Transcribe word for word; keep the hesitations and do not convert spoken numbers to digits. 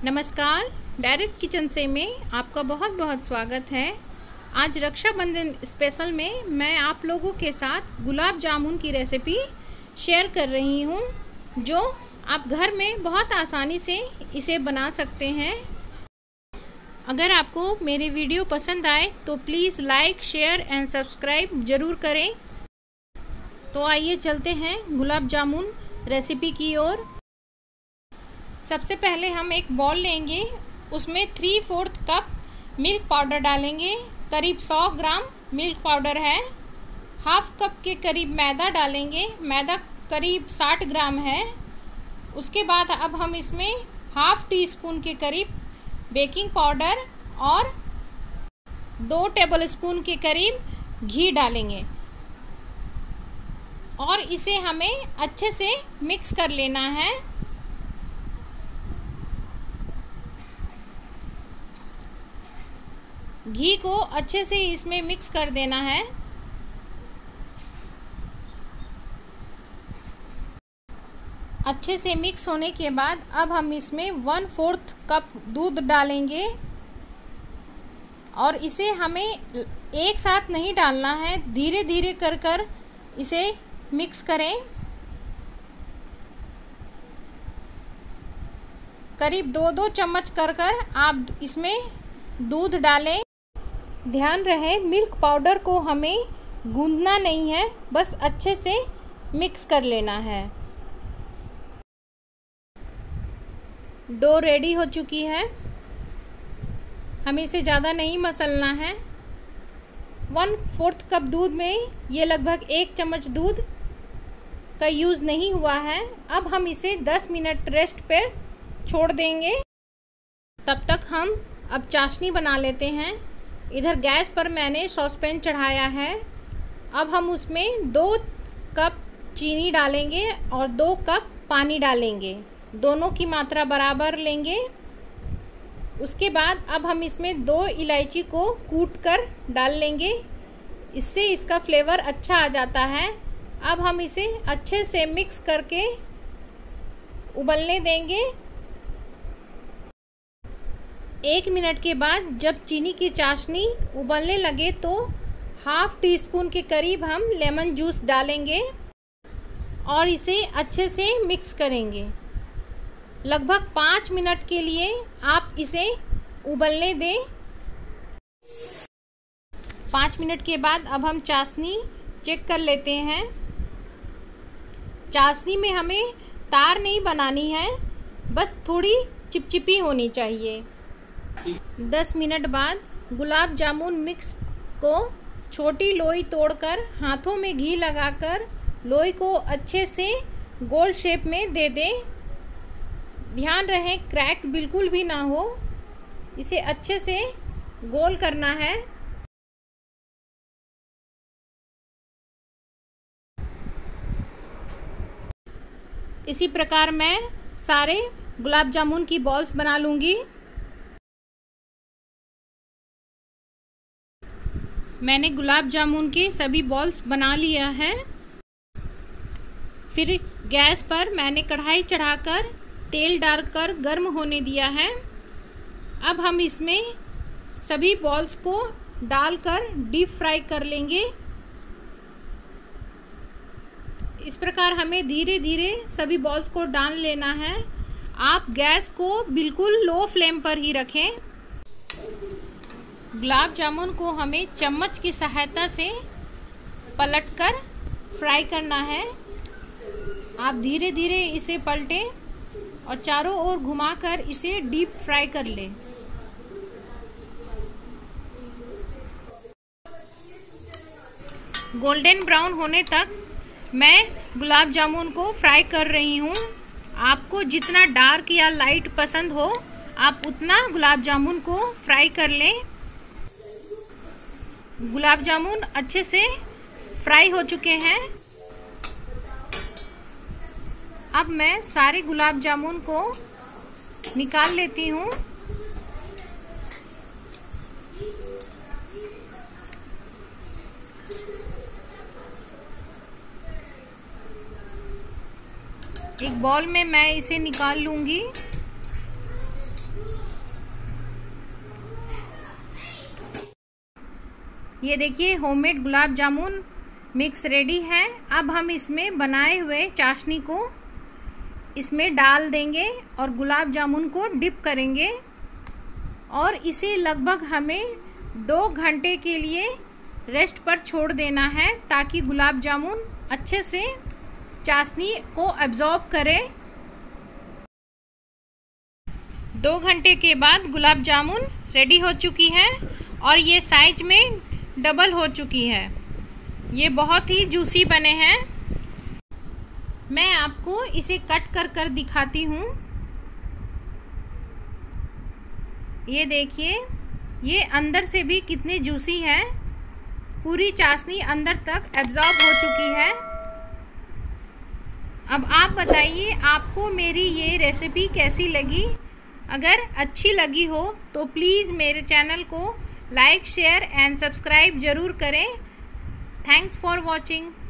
नमस्कार, direct kitchen से में आपका बहुत बहुत स्वागत है। आज रक्षाबंधन स्पेशल में मैं आप लोगों के साथ गुलाब जामुन की रेसिपी शेयर कर रही हूँ, जो आप घर में बहुत आसानी से इसे बना सकते हैं। अगर आपको मेरे वीडियो पसंद आए तो please like, share and subscribe ज़रूर करें। तो आइए चलते हैं गुलाब जामुन रेसिपी की ओर। सबसे पहले हम एक बॉल लेंगे, उसमें three fourth cup milk powder डालेंगे। करीब सौ ग्राम मिल्क पाउडर है। हाफ कप के करीब मैदा डालेंगे, मैदा करीब साठ ग्राम है। उसके बाद अब हम इसमें हाफ टी स्पून के करीब बेकिंग पाउडर और दो टेबलस्पून के करीब घी डालेंगे और इसे हमें अच्छे से मिक्स कर लेना है। घी को अच्छे से इसमें मिक्स कर देना है। अच्छे से मिक्स होने के बाद अब हम इसमें वन फोर्थ कप दूध डालेंगे और इसे हमें एक साथ नहीं डालना है, धीरे धीरे कर कर इसे मिक्स करें। करीब दो दो चम्मच कर कर आप इसमें दूध डालें। ध्यान रहे मिल्क पाउडर को हमें गूंदना नहीं है, बस अच्छे से मिक्स कर लेना है। डो रेडी हो चुकी है, हमें इसे ज़्यादा नहीं मसलना है। वन फोर्थ कप दूध में ये लगभग एक चम्मच दूध का यूज़ नहीं हुआ है। अब हम इसे दस मिनट रेस्ट पर छोड़ देंगे। तब तक हम अब चाशनी बना लेते हैं। इधर गैस पर मैंने सॉसपैन चढ़ाया है। अब हम उसमें दो कप चीनी डालेंगे और दो कप पानी डालेंगे, दोनों की मात्रा बराबर लेंगे। उसके बाद अब हम इसमें दो इलायची को कूट कर डाल लेंगे, इससे इसका फ्लेवर अच्छा आ जाता है। अब हम इसे अच्छे से मिक्स करके उबलने देंगे। एक मिनट के बाद जब चीनी की चाशनी उबलने लगे तो हाफ टी स्पून के करीब हम लेमन जूस डालेंगे और इसे अच्छे से मिक्स करेंगे। लगभग पाँच मिनट के लिए आप इसे उबलने दें। पाँच मिनट के बाद अब हम चाशनी चेक कर लेते हैं। चाशनी में हमें तार नहीं बनानी है, बस थोड़ी चिपचिपी होनी चाहिए। दस मिनट बाद गुलाब जामुन मिक्स को छोटी लोई तोड़कर हाथों में घी लगाकर लोई को अच्छे से गोल शेप में दे दें। ध्यान रहे क्रैक बिल्कुल भी ना हो, इसे अच्छे से गोल करना है। इसी प्रकार मैं सारे गुलाब जामुन की बॉल्स बना लूँगी। मैंने गुलाब जामुन के सभी बॉल्स बना लिया है। फिर गैस पर मैंने कढ़ाई चढ़ाकर तेल डालकर गर्म होने दिया है। अब हम इसमें सभी बॉल्स को डालकर डीप फ्राई कर लेंगे। इस प्रकार हमें धीरे धीरे सभी बॉल्स को डाल लेना है। आप गैस को बिल्कुल लो फ्लेम पर ही रखें। गुलाब जामुन को हमें चम्मच की सहायता से पलटकर फ्राई करना है। आप धीरे धीरे इसे पलटें और चारों ओर घुमाकर इसे डीप फ्राई कर लें। गोल्डन ब्राउन होने तक मैं गुलाब जामुन को फ्राई कर रही हूँ। आपको जितना डार्क या लाइट पसंद हो आप उतना गुलाब जामुन को फ्राई कर लें। गुलाब जामुन अच्छे से फ्राई हो चुके हैं। अब मैं सारे गुलाब जामुन को निकाल लेती हूँ। एक बॉल में मैं इसे निकाल लूँगी। ये देखिए homemade gulab jamun mix ready है। अब हम इसमें बनाए हुए चाशनी को इसमें डाल देंगे और गुलाब जामुन को डिप करेंगे और इसे लगभग हमें दो घंटे के लिए रेस्ट पर छोड़ देना है ताकि गुलाब जामुन अच्छे से चाशनी को एब्जॉर्ब करे। दो घंटे के बाद गुलाब जामुन रेडी हो चुकी है और ये साइज में डबल हो चुकी है। ये बहुत ही जूसी बने हैं। मैं आपको इसे कट कर कर दिखाती हूँ। ये देखिए, ये अंदर से भी कितने जूसी है। पूरी चाशनी अंदर तक एब्जॉर्ब हो चुकी है। अब आप बताइए आपको मेरी ये रेसिपी कैसी लगी। अगर अच्छी लगी हो तो प्लीज़ मेरे चैनल को लाइक शेयर एंड सब्सक्राइब ज़रूर करें। Thanks for watching.